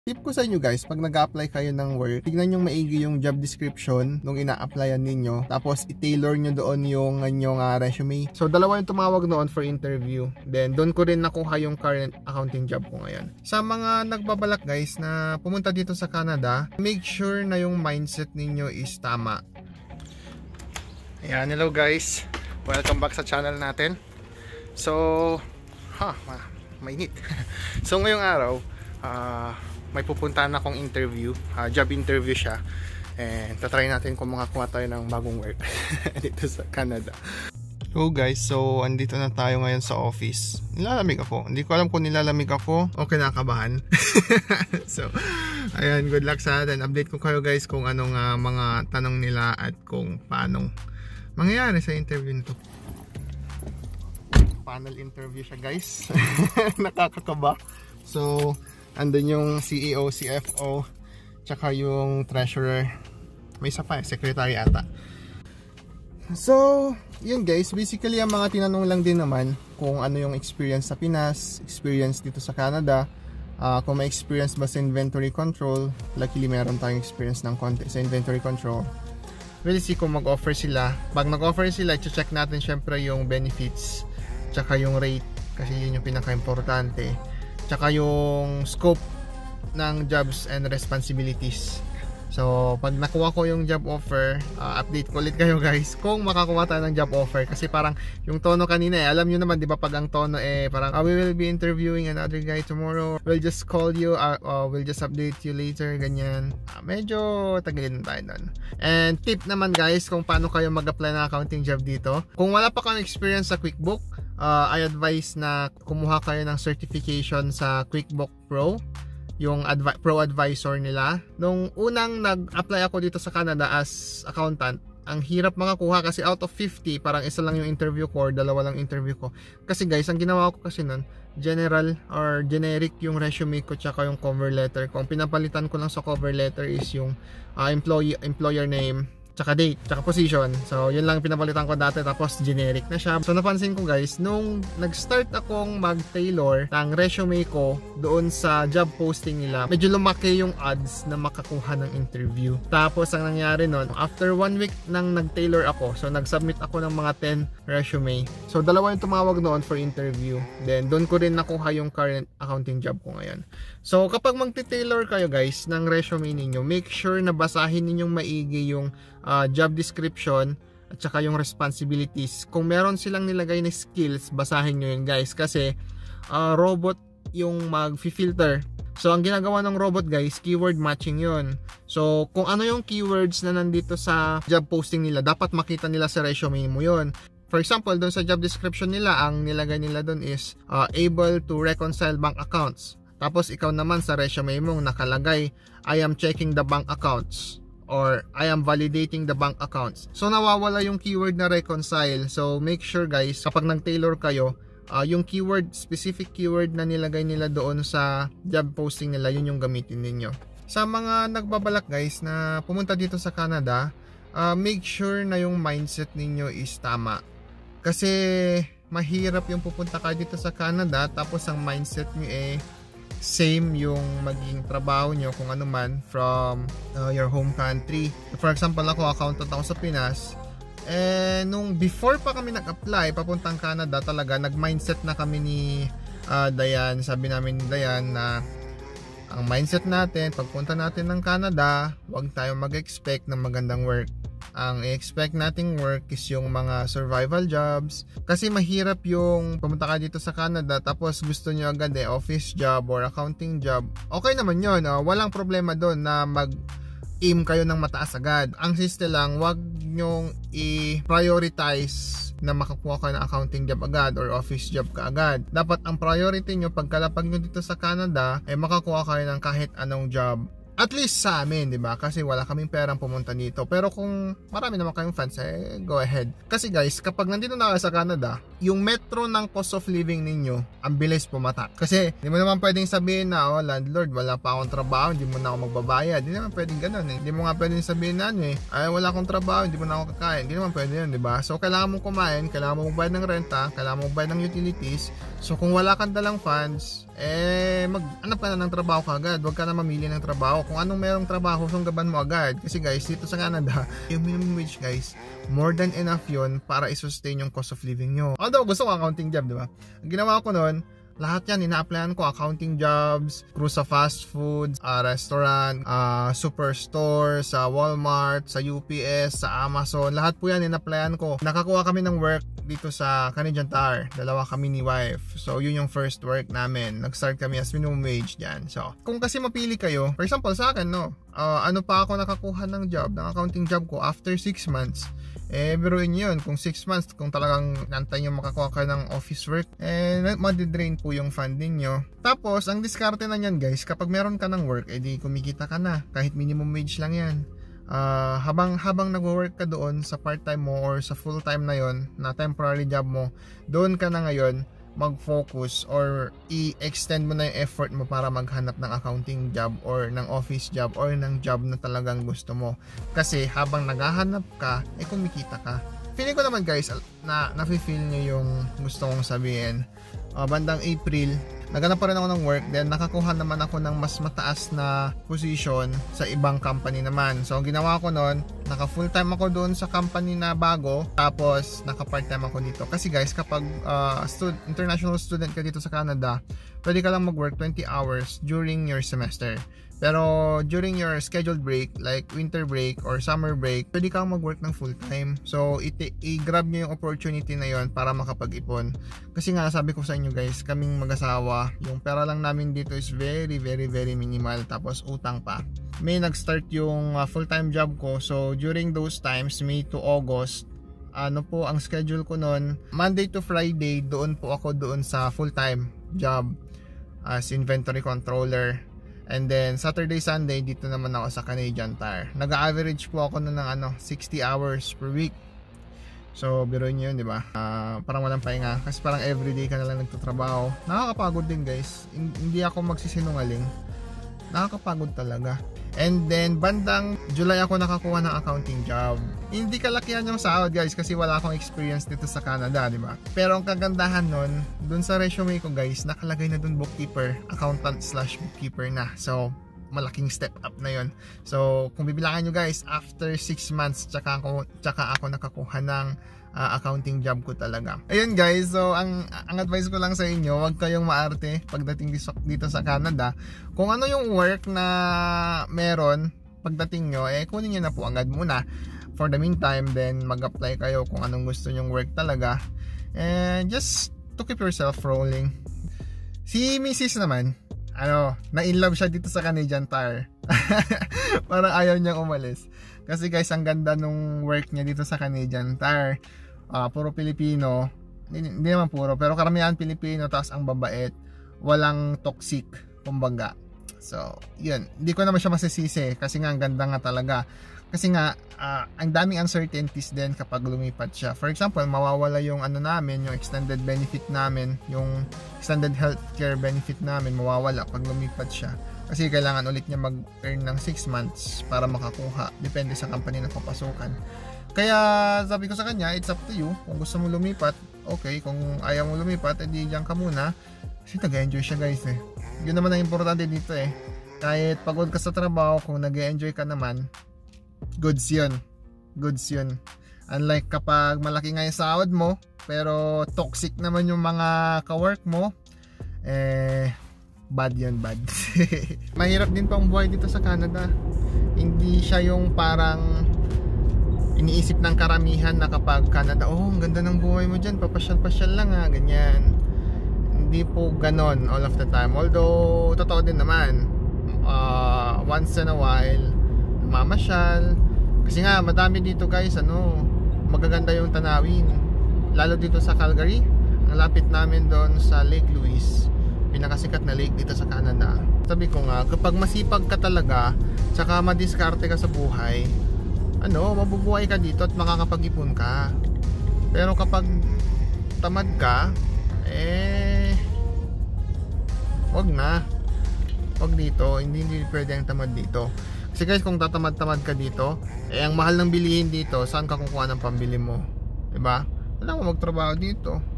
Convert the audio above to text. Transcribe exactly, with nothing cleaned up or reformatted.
Tip ko sa inyo guys, pag nag-apply kayo ng work, tignan nyo maigi yung job description nung ina-applyan ninyo. Tapos i-tailor nyo doon yung inyong uh, resume. So dalawa yung tumawag noon for interview. Then doon ko rin nakuha yung current accounting job ko ngayon. Sa mga nagbabalak guys na pumunta dito sa Canada, make sure na yung mindset ninyo is tama. Ayan, hello guys. Welcome back sa channel natin. So, ha, huh, mainit. So ngayong araw, ah... Uh, may pupuntahan akong interview, uh, job interview siya, and tatry natin kung makakuha tayo ng bagong work dito sa Canada. So guys, so andito na tayo ngayon sa office. Nilalamig ako, hindi ko alam kung nilalamig ako o kinakabahan. So ayan, good luck sa atin. Update ko kayo guys kung anong uh, mga tanong nila at kung paano mangyayari sa interview nito. Panel interview siya guys. Nakakakaba. So andun yung C E O, C F O, tsaka yung treasurer. May isa pa, secretary ata. So, yun guys, basically ang mga tinanong lang din naman kung ano yung experience sa Pinas, experience dito sa Canada, uh, kung may experience ba sa inventory control. Luckily meron tayong experience ng konti sa inventory control. We'll see kung mag-offer sila. Pag nag-offer sila, check natin syempre yung benefits, tsaka yung rate, kasi yun yung pinaka-importante, tsaka yung scope ng jobs and responsibilities. So pag nakuha ko yung job offer, uh, update ko ulit kayo guys kung makakuha tayo ng job offer. Kasi parang yung tono kanina eh, alam nyo naman di ba, pag ang tono eh parang oh, we will be interviewing another guy tomorrow, we'll just call you, uh, uh, we'll just update you later, ganyan. uh, Medyo tagalin tayo nun. And tip naman guys kung paano kayo mag-apply ng accounting job dito, kung wala pa kang experience sa QuickBook, Uh, I advise na kumuha kayo ng certification sa QuickBook Pro, yung advi Pro Advisor nila. Nung unang nag-apply ako dito sa Canada as accountant, ang hirap makakuha kasi out of fifty, parang isa lang yung interview ko or dalawa lang interview ko. Kasi guys, ang ginawa ko kasi nun, general or generic yung resume ko tsaka yung cover letter ko. Ang pinapalitan ko lang sa cover letter is yung uh, employee, employer name, tsaka date, tsaka position. So yun lang pinapalitan ko dati, tapos generic na siya. So napansin ko guys, nung nag-start akong mag-tailor ng resume ko doon sa job posting nila, medyo lumaki yung odds na makakuha ng interview. Tapos ang nangyari nun, after one week nang nag-tailor ako, so nag-submit ako ng mga ten resume. So dalawa yung tumawag noon for interview. Then doon ko rin nakuha yung current accounting job ko ngayon. So kapag magti-tailor kayo guys ng resume ninyo, make sure na basahin ninyong maigi yung uh, job description at saka yung responsibilities. Kung meron silang nilagay na skills, basahin nyo yun guys, kasi uh, robot yung mag-filter. So ang ginagawa ng robot guys, keyword matching yun. So kung ano yung keywords na nandito sa job posting nila, dapat makita nila sa resume mo yun. For example, doon sa job description nila, ang nilagay nila doon is uh, able to reconcile bank accounts. Tapos ikaw naman sa resume mong nakalagay, I am checking the bank accounts or I am validating the bank accounts. So nawawala yung keyword na reconcile. So make sure guys, kapag nag-tailor kayo, uh, yung keyword, specific keyword na nilagay nila doon sa job posting nila, yun yung gamitin ninyo. Sa mga nagbabalak guys na pumunta dito sa Canada, uh, make sure na yung mindset ninyo is tama. Kasi mahirap yung pupunta ka dito sa Canada tapos ang mindset nyo eh same yung maging trabaho nyo kung ano man from uh, your home country. For example, ako accountant ako sa Pinas, eh nung before pa kami nag-apply papuntang Canada, talaga nag-mindset na kami ni uh, Dayan. Sabi namin ni Dayan na ang mindset natin pagpunta natin ng Canada, huwag tayong mag-expect ng magandang work. Ang i-expect nating work is yung mga survival jobs, kasi mahirap yung pumunta ka dito sa Canada tapos gusto nyo agad eh office job or accounting job. Okay naman yun, uh, walang problema doon na mag-aim kayo ng mataas agad. Ang siste lang, wag nyong i-prioritize na makakuha kayo ng accounting job agad or office job ka agad. Dapat ang priority nyo pagkalapag nyo dito sa Canada ay eh, makakuha kayo ng kahit anong job. At least sa amin, di ba? Kasi wala kaming perang pumunta dito. Pero kung marami naman kayong fans, eh, go ahead. Kasi guys, kapag nandito na kayo sa Canada, yung metro ng cost of living ninyo, ang bilis pumatak. Kasi, hindi mo naman pwedeng sabihin na, oh, landlord, wala pa akong trabaho, hindi mo na ako magbabayad. Hindi naman pwedeng ganun eh. Hindi mo nga pwedeng sabihin na, ano eh, ay, wala akong trabaho, hindi mo na ako kakain. Hindi naman pwede yun, di ba? So, kailangan mong kumain, kailangan mong bayad ng renta, kailangan mong bayad ng utilities. So, kung wala kang dalang funds, eh, mag-anap ka na ng trabaho ka agad. Huwag ka na mamili ng trabaho. Kung anong merong trabaho, sunggaban mo agad. Kasi guys, dito sa Canada, yung minimum wage guys, more than enough yun para i-sustain yung cost of living nyo. Although, gusto ko accounting job, di ba? Ang ginawa ko noon, lahat yan, ina-applyan ko, accounting jobs, crew sa fast foods, uh, restaurant, uh, superstore, sa Walmart, sa U P S, sa Amazon, lahat po yan ina-applyan ko. Nakakuha kami ng work dito sa Canadian Tire, dalawa kami ni wife. So, yun yung first work namin. Nag-start kami as minimum wage dyan. So, kung kasi mapili kayo, for example sa akin, no, uh, ano pa ako nakakuha ng job, ng accounting job ko after six months, eh, biruin yun, kung six months, kung talagang nantay nyo makakuha kayo ng office work, eh, madidrain po yung funding nyo. Tapos, ang diskarte na yan guys, kapag meron ka ng work, eh di kumikita ka na, kahit minimum wage lang yan. Uh, habang habang nagwo-work ka doon sa part-time mo or sa full-time na yon na temporary job mo, doon ka na ngayon mag-focus or i-extend mo na yung effort mo para maghanap ng accounting job or ng office job or ng job na talagang gusto mo. Kasi habang naghahanap ka, eh kumikita ka. Feeling ko naman guys, na nafe-feel nyo yung gusto kong sabihin. Uh, bandang April, naghanap pa rin ako ng work, then nakakuha naman ako ng mas mataas na position sa ibang company naman. So ang ginawa ko noon, naka full time ako doon sa company na bago, tapos naka part time ako dito. Kasi guys, kapag uh, stud international student ka dito sa Canada, pwede ka lang mag-work twenty hours during your semester. Pero during your scheduled break, like winter break or summer break, pwede kang mag-work ng full time. So i-grab nyo yung opportunity na yon para makapag-ipon. Kasi nga sabi ko sa inyo guys, kaming mag-asawa, yung pera lang namin dito is very very very minimal, tapos utang pa. May nag-start yung uh, full-time job ko, so during those times, May to August, ano po ang schedule ko noon, Monday to Friday, doon po ako doon sa full-time job as inventory controller. And then Saturday, Sunday, dito naman ako sa Canadian Tire. Nag-average po ako na ng ano, sixty hours per week. So, biruin nyo yun, di ba? Uh, parang walang pahinga. Kasi parang everyday ka na lang nagtatrabaho. Nakakapagod din, guys. Hindi ako magsisinungaling. Nakakapagod talaga. And then, bandang July ako nakakuha ng accounting job. Hindi kalakihan yung sahod, guys, kasi wala akong experience dito sa Canada, di ba? Pero ang kagandahan nun, dun sa resume ko, guys, nakalagay na dun bookkeeper, accountant slash bookkeeper na. So, malaking step up na yon. So, kung bibilangan nyo, guys, after six months, tsaka ako, tsaka ako nakakuha ng Uh, accounting job ko talaga. Ayun guys, so ang ang advice ko lang sa inyo, huwag kayong maarte pagdating dito, dito sa Canada. Kung ano yung work na meron pagdating nyo, eh kunin nyo na po agad muna. For the meantime, then mag-apply kayo kung anong gusto nyong work talaga. And just to keep yourself rolling. Si Missus naman, ano, na-inlove siya dito sa Canadian Tire. Parang ayaw niyang umalis. Kasi guys, ang ganda nung work niya dito sa Canadian Tire. Uh, puro Pilipino, hindi, hindi naman puro, pero karamihan Pilipino, tapos ang babait, walang toxic, kumbaga. So, yun, hindi ko naman siya masisisi kasi nga ang ganda nga talaga. Kasi nga, uh, ang daming uncertainties din kapag lumipat siya. For example, mawawala yung ano namin, yung extended benefit namin, yung extended healthcare benefit namin, mawawala pag lumipat siya. Kasi kailangan ulit niya mag-earn ng six months para makakuha, depende sa company na papasukan. Kaya sabi ko sa kanya, it's up to you. Kung gusto mo lumipat, okay. Kung ayaw mo lumipat, edi diyan ka muna. Kasi nag-enjoy siya guys eh. Yun naman ang importante dito eh. Kahit pagod ka sa trabaho, kung nag-enjoy ka naman, goods yun. Goods yun. Unlike kapag malaki nga yung sahod mo, pero toxic naman yung mga kawork mo, eh, bad yun, bad. Mahirap din pang buhay dito sa Canada. Hindi siya yung parang iniisip ng karamihan na kapag Canada, oh, ang ganda ng buhay mo dyan, papasyal-pasyal lang ha, ganyan. Hindi po ganon all of the time. Although, totoo din naman, uh, once in a while, namamasyal. Kasi nga, madami dito guys, ano, magaganda yung tanawin. Lalo dito sa Calgary, ang lapit namin doon sa Lake Louise, pinakasikat na lake dito sa Canada. Sabi ko nga, kapag masipag ka talaga, tsaka madiskarte ka sa buhay, ano, mabubuhay ka dito at makakapag-ipon ka. Pero kapag tamad ka, eh wag na. Wag dito, hindi, hindi pwede ang tamad dito. Kasi guys, kung tatamad-tamad ka dito, eh ang mahal ng bilihin dito, saan ka kukuha ng pambili mo? Diba? Wala mo magtrabaho dito.